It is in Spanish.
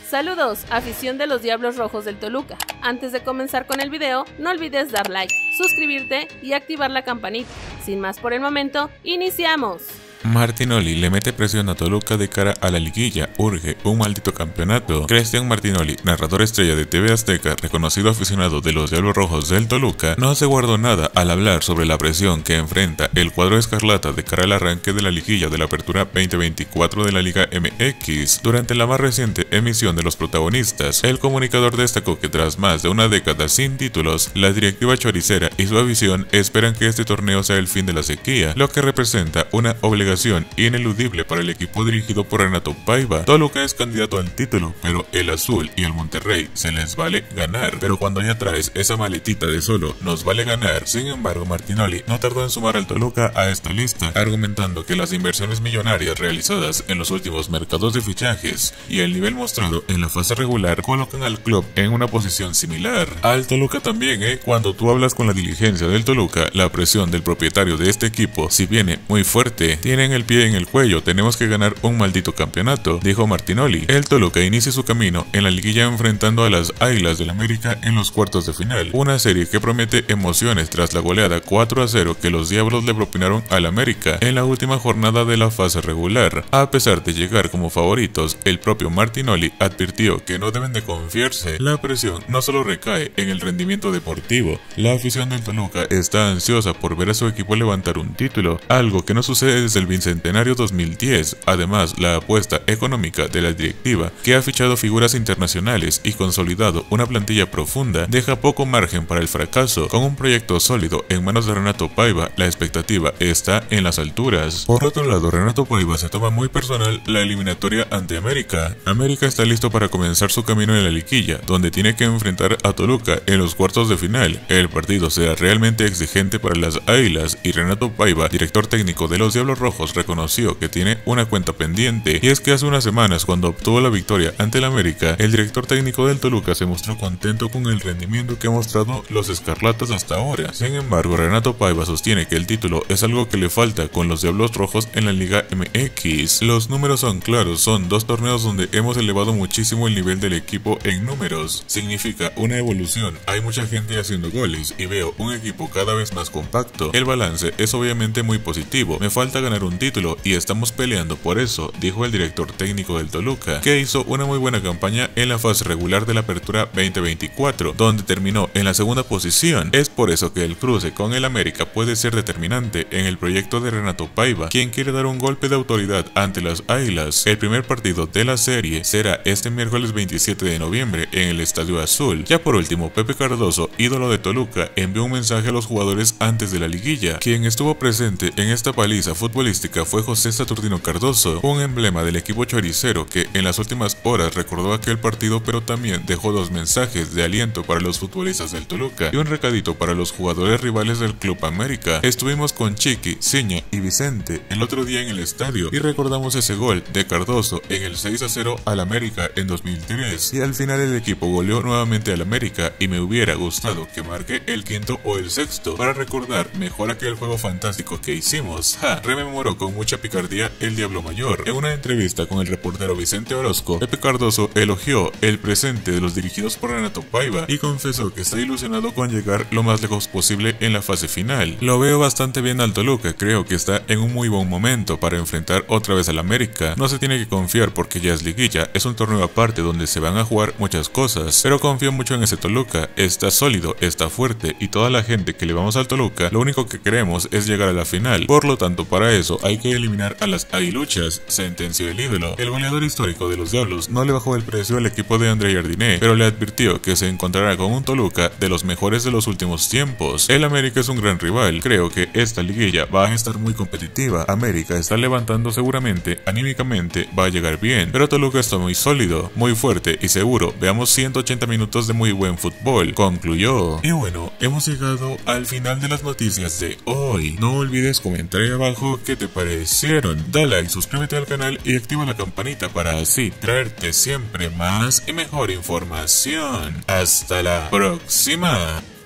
Saludos, afición de los Diablos Rojos del Toluca. Antes de comenzar con el video, no olvides dar like, suscribirte y activar la campanita. Sin más por el momento, ¡iniciamos! Martinoli le mete presión a Toluca de cara a la liguilla, urge un maldito campeonato. Cristian Martinoli, narrador estrella de TV Azteca, reconocido aficionado de los Diablos Rojos del Toluca, no se guardó nada al hablar sobre la presión que enfrenta el cuadro escarlata de cara al arranque de la liguilla de la Apertura 2024 de la Liga MX. Durante la más reciente emisión de Los Protagonistas, el comunicador destacó que tras más de una década sin títulos, la directiva choricera y su afición esperan que este torneo sea el fin de la sequía, lo que representa una obligación ineludible para el equipo dirigido por Renato Paiva. Toluca es candidato al título, pero el Azul y el Monterrey se les vale ganar. Pero cuando ya traes esa maletita de solo nos vale ganar. Sin embargo, Martinoli no tardó en sumar al Toluca a esta lista, argumentando que las inversiones millonarias realizadas en los últimos mercados de fichajes y el nivel mostrado en la fase regular colocan al club en una posición similar al Toluca también, Cuando tú hablas con la diligencia del Toluca, la presión del propietario de este equipo, si viene muy fuerte, tienen el pie en el cuello, tenemos que ganar un maldito campeonato, dijo Martinoli. El Toluca inicia su camino en la liguilla enfrentando a las Águilas del América en los cuartos de final, una serie que promete emociones tras la goleada 4-0 que los Diablos le propinaron al América en la última jornada de la fase regular. A pesar de llegar como favoritos, el propio Martinoli advirtió que no deben de confiarse. La presión no solo recae en el rendimiento deportivo, la afición del Toluca está ansiosa por ver a su equipo levantar un título, algo que no sucede desde el Bicentenario 2010. Además, la apuesta económica de la directiva, que ha fichado figuras internacionales y consolidado una plantilla profunda, deja poco margen para el fracaso. Con un proyecto sólido en manos de Renato Paiva, la expectativa está en las alturas. Por otro lado, Renato Paiva se toma muy personal la eliminatoria ante América. América está listo para comenzar su camino en la liguilla, donde tiene que enfrentar a Toluca en los cuartos de final. El partido será realmente exigente para las Águilas y Renato Paiva, director técnico de los Diablos Rojos, reconoció que tiene una cuenta pendiente, y es que hace unas semanas, cuando obtuvo la victoria ante el América, el director técnico del Toluca se mostró contento con el rendimiento que han mostrado los escarlatas hasta ahora. Sin embargo, Renato Paiva sostiene que el título es algo que le falta con los Diablos Rojos en la Liga MX. Los números son claros, son dos torneos donde hemos elevado muchísimo el nivel del equipo en números. Significa una evolución, hay mucha gente haciendo goles y veo un equipo cada vez más compacto. El balance es obviamente muy positivo, me falta ganar un título y estamos peleando por eso, dijo el director técnico del Toluca, que hizo una muy buena campaña en la fase regular de la Apertura 2024, donde terminó en la segunda posición. Es por eso que el cruce con el América puede ser determinante en el proyecto de Renato Paiva, quien quiere dar un golpe de autoridad ante las Águilas. El primer partido de la serie será este miércoles 27 de noviembre en el Estadio Azul. Ya por último, Pepe Cardoso, ídolo de Toluca, envió un mensaje a los jugadores antes de la liguilla. Quien estuvo presente en esta paliza futbolística fue José Saturnino Cardoso, un emblema del equipo choricero que en las últimas horas recordó aquel partido, pero también dejó dos mensajes de aliento para los futbolistas del Toluca y un recadito para los jugadores rivales del Club América. Estuvimos con Chiqui, Ciña y Vicente el otro día en el estadio y recordamos ese gol de Cardoso en el 6-0 al América en 2003, y al final el equipo goleó nuevamente al América y me hubiera gustado que marque el quinto o el sexto para recordar mejor aquel juego fantástico que hicimos. Rememoró con mucha picardía el Diablo Mayor. En una entrevista con el reportero Vicente Orozco, Pepe Cardoso elogió el presente de los dirigidos por Renato Paiva y confesó que está ilusionado con llegar lo más lejos posible en la fase final. Lo veo bastante bien al Toluca, creo que está en un muy buen momento para enfrentar otra vez al América. No se tiene que confiar porque ya es liguilla, es un torneo aparte donde se van a jugar muchas cosas, pero confío mucho en ese Toluca, está sólido, está fuerte y toda la gente que le vamos al Toluca, lo único que queremos es llegar a la final, por lo tanto para eso hay que eliminar a las aguiluchas, sentenció el ídolo. El goleador histórico de los Diablos no le bajó el precio al equipo de André Jardiné, pero le advirtió que se encontrará con un Toluca de los mejores de los últimos tiempos. El América es un gran rival, creo que esta liguilla va a estar muy competitiva. América está levantando seguramente, anímicamente va a llegar bien, pero Toluca está muy sólido, muy fuerte y seguro. Veamos 180 minutos de muy buen fútbol, concluyó. Y bueno, hemos llegado al final de las noticias de hoy. No olvides comentar ahí abajo qué te parecieron. Dale like, suscríbete al canal y activa la campanita para así traerte siempre más y mejor información. Hasta la próxima.